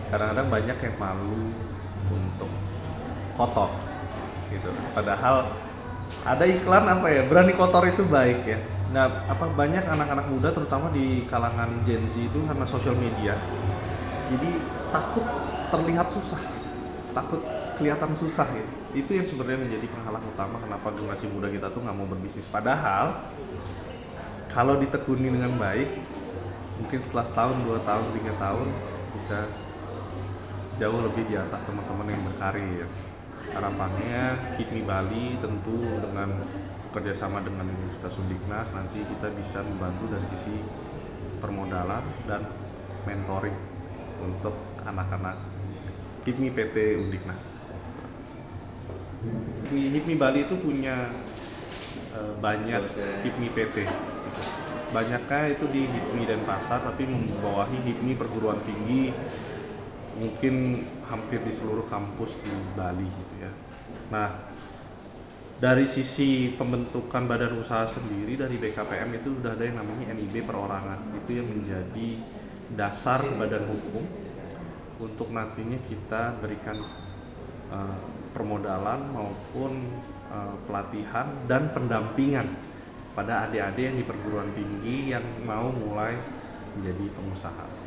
kadang-kadang banyak yang malu untuk kotor gitu. Padahal ada iklan apa ya, berani kotor itu baik ya. Nah, apa banyak anak-anak muda terutama di kalangan Gen Z itu karena sosial media, jadi takut terlihat susah, takut kelihatan susah ya. Itu yang sebenarnya menjadi penghalang utama kenapa generasi muda kita tuh nggak mau berbisnis. Padahal kalau ditekuni dengan baik, mungkin setelah setahun, 2 tahun, 3 tahun bisa jauh lebih di atas teman-teman yang berkarir. Harapannya HIPMI Bali tentu dengan kerjasama dengan Universitas Undiknas nanti kita bisa membantu dari sisi permodalan dan mentoring untuk anak-anak HIPMI PT Undiknas. HIPMI Bali itu punya banyak HIPMI PT gitu. Banyaknya itu di HIPMI Denpasar, tapi membawahi HIPMI perguruan tinggi mungkin hampir di seluruh kampus di Bali gitu ya. Nah, dari sisi pembentukan badan usaha sendiri dari BKPM itu sudah ada yang namanya NIB perorangan. Itu yang menjadi dasar badan hukum untuk nantinya kita berikan permodalan maupun pelatihan dan pendampingan pada adik-adik yang di perguruan tinggi yang mau mulai menjadi pengusaha.